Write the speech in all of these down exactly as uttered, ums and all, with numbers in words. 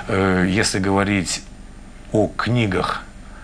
если говорить о книгах,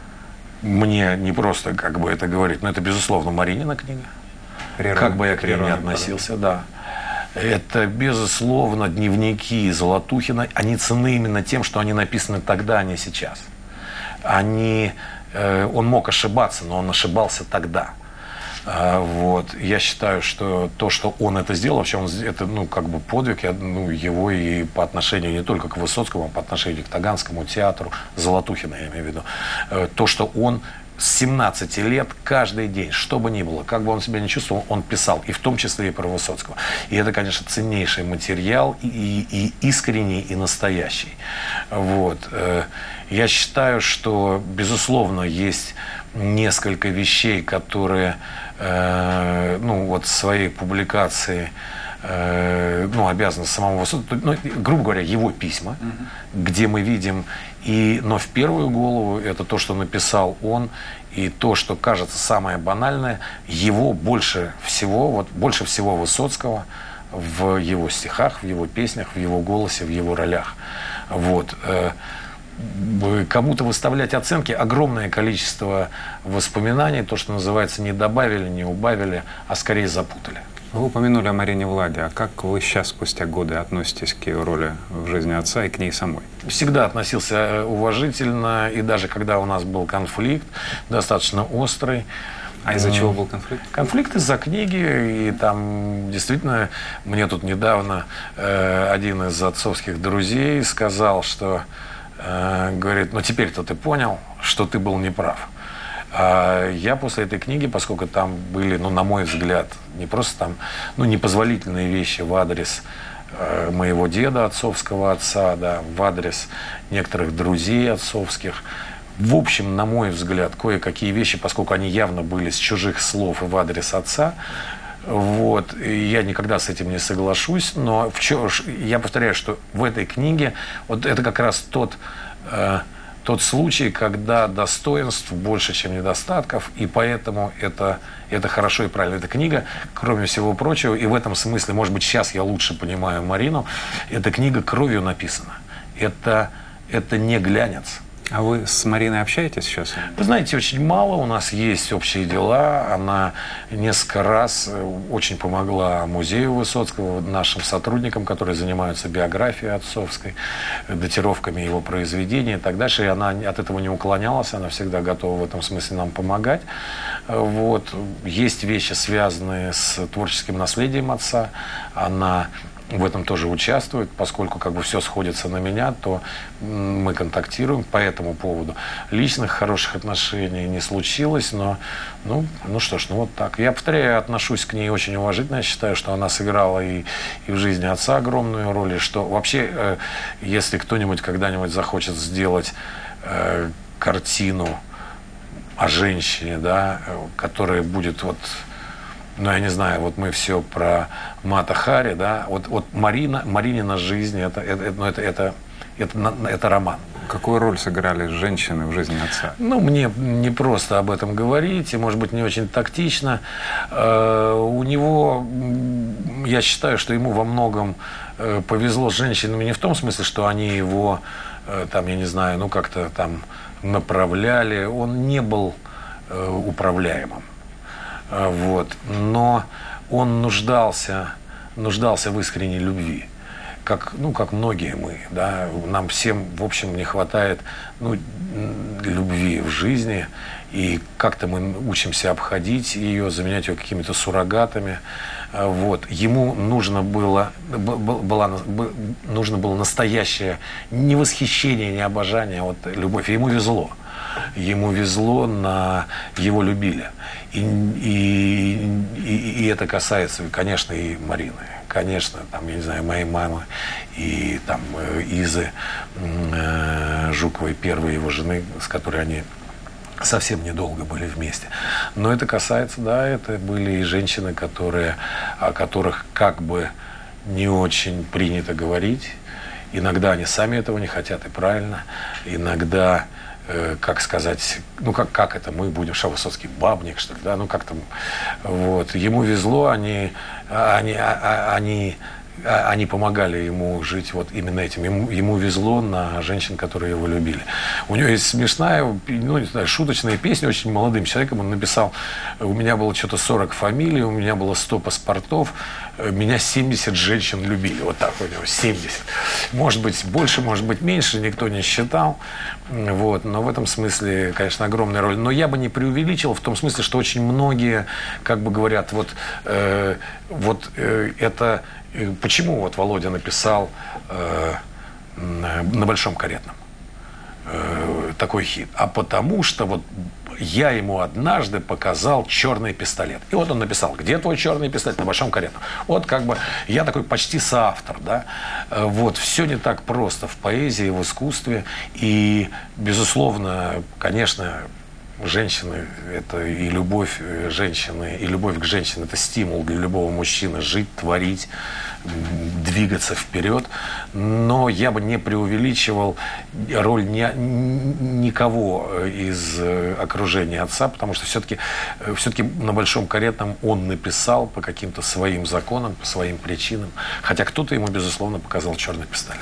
мне не просто как бы это говорить, но это, безусловно, Маринина книга. Природа, как бы я к ней не относился, да. Это, безусловно, дневники Золотухина. Они ценны именно тем, что они написаны тогда, а не сейчас. Они, э, он мог ошибаться, но он ошибался тогда. А, вот. Я считаю, что то, что он это сделал, вообще он, это ну, как бы подвиг я, ну, его и по отношению не только к Высоцкому, а по отношению к Таганскому театру, Золотухина, я имею в виду. Э, то, что он с семнадцати лет каждый день, что бы ни было, как бы он себя не чувствовал, он писал, и в том числе и про Высоцкого. И это, конечно, ценнейший материал, и, и, и искренний, и настоящий. Вот. Я считаю, что, безусловно, есть несколько вещей, которые, ну, вот своей публикации, ну, обязаны самому Высоцкому, ну, грубо говоря, его письма, mm-hmm. где мы видим, и, но в первую голову это то, что написал он, и то, что кажется самое банальное, его больше всего, вот больше всего Высоцкого в его стихах, в его песнях, в его голосе, в его ролях. Вот. Кому-то выставлять оценки, огромное количество воспоминаний, то, что называется, не добавили, не убавили, а скорее запутали. Вы упомянули о Марине Владе. А как вы сейчас, спустя годы, относитесь к ее роли в жизни отца и к ней самой? Всегда относился уважительно, и даже когда у нас был конфликт, достаточно острый. А из-за чего был конфликт? Конфликт из-за книги, и там действительно, мне тут недавно э, один из отцовских друзей сказал, что, э, говорит, ну теперь-то ты понял, что ты был неправ. А я после этой книги, поскольку там были, ну, на мой взгляд, не просто там, ну, непозволительные вещи в адрес э, моего деда, отцовского отца, да, в адрес некоторых друзей отцовских. В общем, на мой взгляд, кое-какие вещи, поскольку они явно были с чужих слов и в адрес отца, вот, и я никогда с этим не соглашусь, но в чё, я повторяю, что в этой книге вот это как раз тот... Э, Тот случай, когда достоинств больше, чем недостатков, и поэтому это, это хорошо и правильно. Эта книга, кроме всего прочего, и в этом смысле, может быть, сейчас я лучше понимаю Марину, эта книга кровью написана. Это, это не глянец. А вы с Мариной общаетесь сейчас? Вы знаете, очень мало. У нас есть общие дела. Она несколько раз очень помогла музею Высоцкого, нашим сотрудникам, которые занимаются биографией отцовской, датировками его произведений и так дальше. И она от этого не уклонялась. Она всегда готова в этом смысле нам помогать. Вот. Есть вещи, связанные с творческим наследием отца. Она в этом тоже участвует, поскольку как бы все сходится на меня, то мы контактируем по этому поводу. Личных хороших отношений не случилось, но ну, ну что ж, ну вот так. Я повторяю, я отношусь к ней очень уважительно, я считаю, что она сыграла и, и в жизни отца огромную роль, и что вообще, э, если кто-нибудь когда-нибудь захочет сделать э, картину о женщине, да, которая будет вот... Ну, я не знаю, вот мы все про Мата Хари, да, вот, вот Марина, Маринина жизнь, это, это, ну, это, это, это, это роман. Какую роль сыграли женщины в жизни отца? Ну, мне не просто об этом говорить, и, может быть, не очень тактично. Э, у него, я считаю, что ему во многом э, повезло с женщинами не в том смысле, что они его, э, там, я не знаю, ну, как-то там направляли. Он не был э, управляемым. Вот. Но он нуждался, нуждался в искренней любви, как, ну, как многие мы. Да? Нам всем, в общем, не хватает ну, любви в жизни, и как-то мы учимся обходить ее, заменять ее какими-то суррогатами. Вот. Ему нужно было, была, нужно было настоящее не восхищение, не обожание, а вот любовь. И ему везло. Ему везло, на его любили. И, и, и, и это касается, конечно, и Марины. Конечно, там, я не знаю, моей мамы и там Изы э, Жуковой, первой его жены, с которой они совсем недолго были вместе. Но это касается, да, это были и женщины, которые, о которых как бы не очень принято говорить. Иногда они сами этого не хотят, и правильно. Иногда... как сказать, ну как, как это мы будем, что Высоцкий бабник, что ли, да, ну как там, вот, ему везло, они, они, они они помогали ему жить вот именно этим. Ему, ему везло на женщин, которые его любили. У него есть смешная, ну, не знаю, шуточная песня очень молодым человеком. Он написал: у меня было что-то сорок фамилий, у меня было сто паспортов, меня семьдесят женщин любили. Вот так у него, семьдесят. Может быть, больше, может быть, меньше, никто не считал. Вот. Но в этом смысле, конечно, огромная роль. Но я бы не преувеличил в том смысле, что очень многие, как бы говорят, вот, э, вот э, это... Почему вот Володя написал э, на Большом Каретном э, такой хит? А потому что вот я ему однажды показал черный пистолет. И вот он написал: где твой черный пистолет? На Большом Каретном. Вот как бы я такой почти соавтор, да. Вот, все не так просто в поэзии, в искусстве. И, безусловно, конечно, женщины – это и любовь женщины, и любовь к женщине – это стимул для любого мужчины жить, творить, двигаться вперед. Но я бы не преувеличивал роль ни, никого из окружения отца, потому что все-таки, все-таки на Большом Каретном он написал по каким-то своим законам, по своим причинам, хотя кто-то ему, безусловно, показал черный пистолет.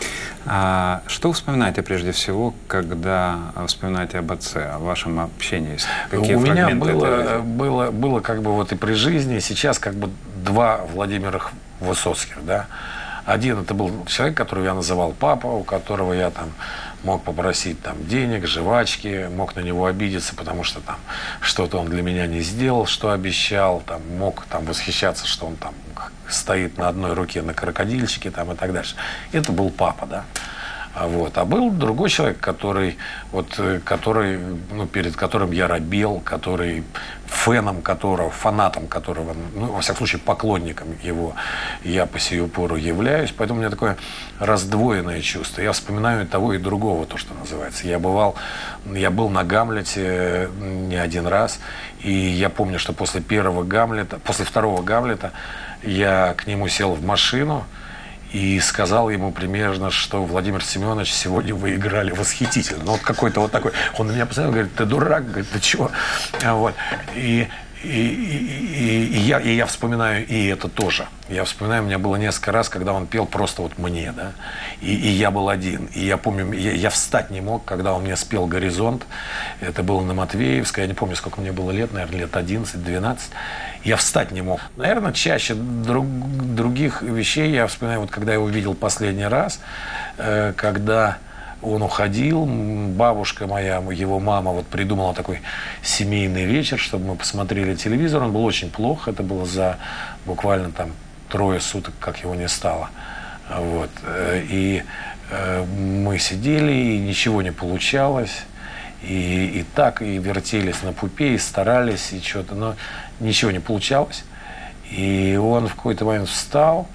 А что вы вспоминаете прежде всего, когда вспоминаете об отце, о вашем общении? Какие У меня фрагменты было, этого? было, было как бы вот и при жизни, и сейчас как бы два Владимира Высоцких, да. Один — это был человек, которого я называл папа, у которого я там мог попросить там денег, жвачки, мог на него обидеться, потому что там что-то он для меня не сделал, что обещал, там мог там восхищаться, что он там стоит на одной руке на крокодильчике там и так дальше. Это был папа, да. Вот. А был другой человек, который, вот, который, ну, перед которым я робел, который, феном которого, фанатом которого, ну, во всяком случае, поклонником его я по сию пору являюсь. Поэтому у меня такое раздвоенное чувство. Я вспоминаю и того, и другого, то, что называется. Я бывал, я был на Гамлете не один раз, и я помню, что после первого Гамлета, после второго Гамлета я к нему сел в машину и сказал ему примерно, что: Владимир Семенович, сегодня вы играли восхитительно. Ну, вот какой-то вот такой. Он на меня посмотрел, говорит: ты дурак, говорит, ты чего? Вот. И, и, и, и, я, и я вспоминаю и это тоже. Я вспоминаю, у меня было несколько раз, когда он пел просто вот мне, да. И, и я был один. И я помню, я, я встать не мог, когда он мне спел «Горизонт». Это было на Матвеевской. Я не помню, сколько мне было лет, наверное, лет одиннадцать-двенадцать. Я встать не мог. Наверное, чаще друг, других вещей я вспоминаю, вот когда я увидел последний раз, э, когда он уходил, бабушка моя, его мама, вот придумала такой семейный вечер, чтобы мы посмотрели телевизор. Он был очень плох, это было за буквально там трое суток, как его не стало. Вот. И э, мы сидели, и ничего не получалось. И, и так, и вертелись на пупе, и старались, и что-то, но ничего не получалось. И он в какой-то момент встал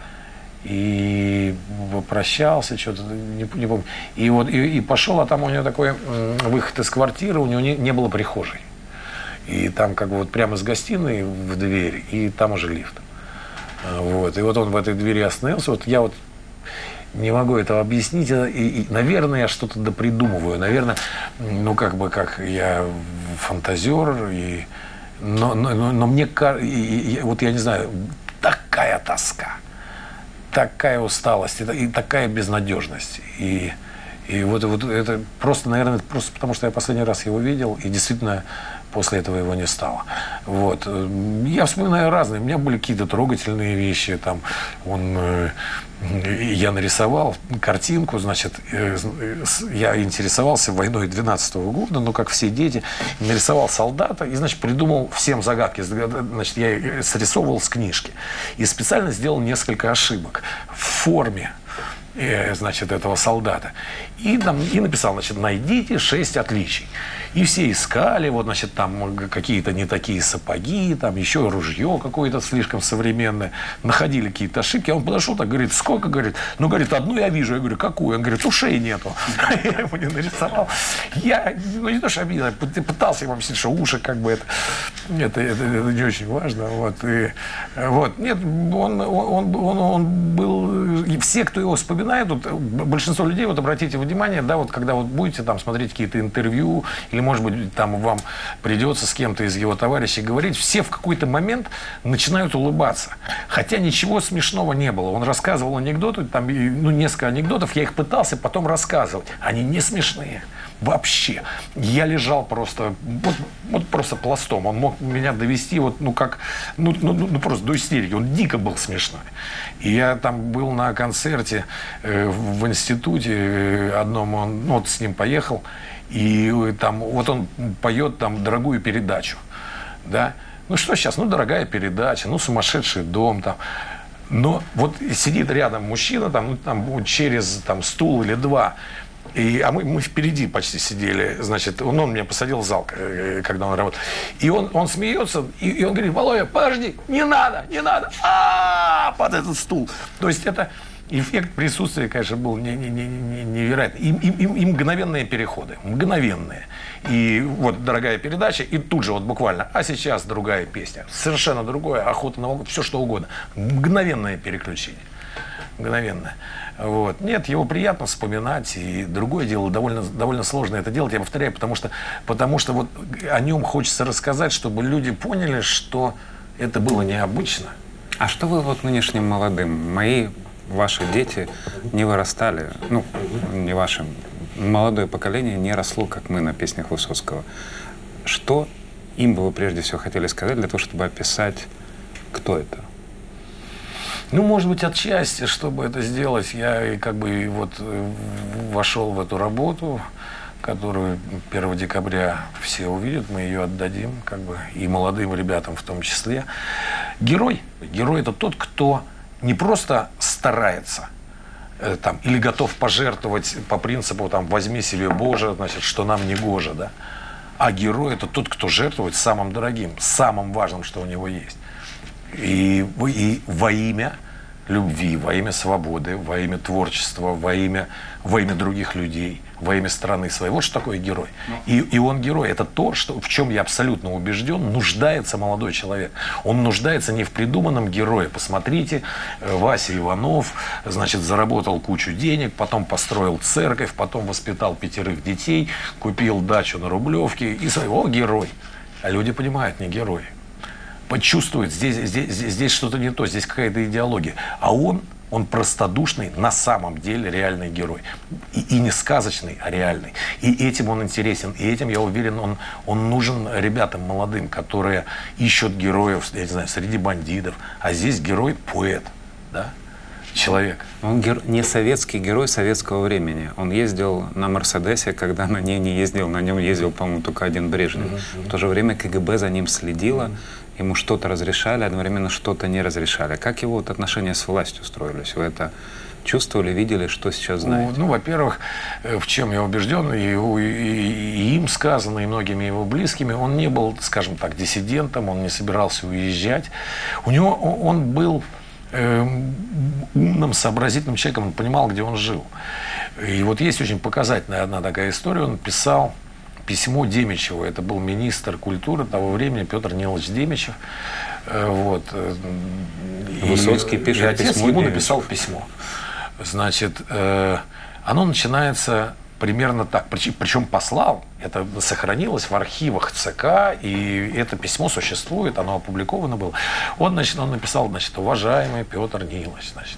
и попрощался, что-то, не, не помню. И, вот, и, и пошел, а там у него такой выход из квартиры, у него не, не было прихожей. И там как бы вот прямо из гостиной в дверь, и там уже лифт. Вот. И вот он в этой двери остановился. Вот я вот не могу этого объяснить. И, и, наверное, я что-то допридумываю. Наверное, ну, как бы, как я фантазер. И, но, но, но мне кажется, вот я не знаю, такая тоска, такая усталость, и, и такая безнадежность. И, и вот, вот это просто, наверное, просто потому, что я последний раз его видел, и действительно после этого его не стало. Вот. Я вспоминаю разные. У меня были какие-то трогательные вещи. Там он, э, я нарисовал картинку, значит, э, я интересовался войной двенадцатого года, ну, как все дети, нарисовал солдата и, значит, придумал всем загадки. Значит, я срисовывал с книжки. И специально сделал несколько ошибок в форме, э, значит, этого солдата. И, там, и написал, значит, найдите шесть отличий. И все искали, вот, значит, там какие-то не такие сапоги, там еще ружье какое-то слишком современное. Находили какие-то ошибки. А он подошел, так говорит: сколько, говорит? Ну, говорит, одну я вижу. Я говорю: какую? Он говорит: ушей нету. Я ему не нарисовал. Я, ну, не то, что обидно, пытался ему объяснить, что уши как бы это. Это, это, это не очень важно. Вот, и, вот. Нет, он, он, он, он был... И все, кто его вспоминает, вот, большинство людей, вот обратите внимание, да, вот когда вот будете там смотреть какие-то интервью, или, может быть, там вам придется с кем-то из его товарищей говорить, все в какой-то момент начинают улыбаться. Хотя ничего смешного не было. Он рассказывал анекдоты, там, ну, несколько анекдотов, я их пытался потом рассказывать. Они не смешные. Вообще. Я лежал просто, вот, вот просто пластом. Он мог меня довести вот, ну, как, ну, ну, ну, просто до истерики. Он дико был смешной. И я там был на концерте э, в институте э, одном, он, ну, вот с ним поехал, и э, там, вот он поет там дорогую передачу, да. Ну, что сейчас? Ну, дорогая передача, ну, сумасшедший дом там. Но вот сидит рядом мужчина, там, ну, там через там, стул или два. И, а мы, мы впереди почти сидели, значит, он, он меня посадил в зал, когда он работал. И он, он смеется, и, и он говорит: Володя, подожди, не надо, не надо, а под этот стул. То есть это эффект присутствия, конечно, был не, не, не, не, невероятный. И, и, и, и мгновенные переходы, мгновенные. И вот дорогая передача, и тут же вот буквально, а сейчас другая песня, совершенно другое, охота на волков, все что угодно. Мгновенное переключение, мгновенное. Вот. Нет, его приятно вспоминать, и другое дело, довольно, довольно сложно это делать, я повторяю, потому что, потому что вот о нем хочется рассказать, чтобы люди поняли, что это было необычно. А что вы вот нынешним молодым? Мои, ваши дети не вырастали, ну, не вашим, молодое поколение не росло, как мы, на песнях Высоцкого. Что им бы вы прежде всего хотели сказать для того, чтобы описать, кто это? Ну, может быть, отчасти, чтобы это сделать, я как бы вот вошел в эту работу, которую первого декабря все увидят, мы ее отдадим, как бы, и молодым ребятам в том числе. Герой. Герой – это тот, кто не просто старается, э, там, или готов пожертвовать по принципу, там, возьми себе Боже, значит, что нам не гоже, да? А герой – это тот, кто жертвует самым дорогим, самым важным, что у него есть. И, и во имя любви, во имя свободы, во имя творчества, во имя, во имя других людей, во имя страны своей. Вот что такое герой. И, и он герой. Это то, что, в чем я абсолютно убежден, нуждается молодой человек. Он нуждается не в придуманном герое. Посмотрите, Вася Иванов, значит, заработал кучу денег, потом построил церковь, потом воспитал пятерых детей, купил дачу на Рублевке и своего герой. А люди понимают, не герой. Почувствует, здесь, здесь, здесь что-то не то, здесь какая-то идеология. А он, он простодушный, на самом деле реальный герой. И, и не сказочный, а реальный. И этим он интересен. И этим, я уверен, он, он нужен ребятам молодым, которые ищут героев, я не знаю, среди бандитов. А здесь герой-поэт, да? Человек. Он гер... не советский герой советского времени. Он ездил на Мерседесе, когда на ней не ездил. На нем ездил, по-моему, только один Брежнев. Mm-hmm. В то же время КГБ за ним следило. Mm-hmm. Ему что-то разрешали, одновременно что-то не разрешали. Как его вот отношения с властью строились? Вы это чувствовали, видели, что сейчас знаете? Ну, ну во-первых, в чем я убежден, и, и, и им сказано, и многими его близкими, он не был, скажем так, диссидентом, он не собирался уезжать. У него, он был э, умным, сообразительным человеком, он понимал, где он жил. И вот есть очень показательная одна такая история, он писал письмо Демичеву, это был министр культуры того времени, Петр Нилович Демичев. Вот. Высоцкий и, пишет и отец письмо ему Демичев. написал письмо. Значит, э, оно начинается примерно так, причем послал, это сохранилось в архивах ЦК, и это письмо существует, оно опубликовано было. Он, значит, он написал, значит, уважаемый Петр Нилович, значит,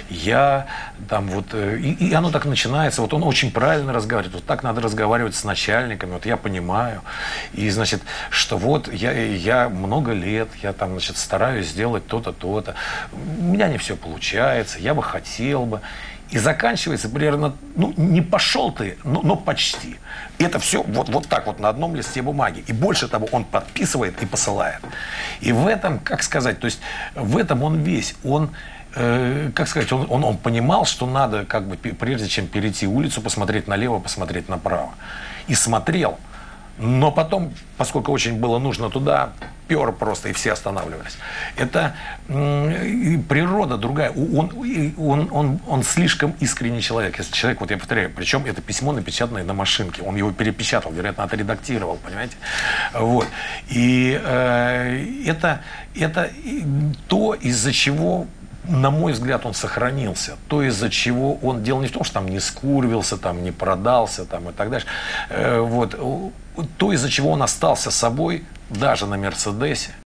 я там вот, и, и оно так начинается, вот он очень правильно разговаривает, вот так надо разговаривать с начальниками, вот я понимаю, и, значит, что вот я, я много лет, я там, значит, стараюсь сделать то-то, то-то, у меня не все получается, я бы хотел бы. И заканчивается примерно, ну, не пошел ты, но, но почти. И это все вот, вот так вот на одном листе бумаги. И больше того, он подписывает и посылает. И в этом, как сказать, то есть в этом он весь, он, э, как сказать, он, он, он понимал, что надо, как бы, прежде чем перейти улицу, посмотреть налево, посмотреть направо. И смотрел. Но потом, поскольку очень было нужно туда, пер просто, и все останавливались. Это м, природа другая. Он, он, он, он слишком искренний человек. Если человек, вот я повторяю, причем это письмо напечатанное на машинке. Он его перепечатал, вероятно, отредактировал, понимаете? Вот. И э, это, это то, из-за чего, на мой взгляд, он сохранился. То, из-за чего он... Дело не в том, что там не скурвился, там, не продался там, и так дальше. Э, вот. То, из-за чего он остался собой, даже на «Мерседесе».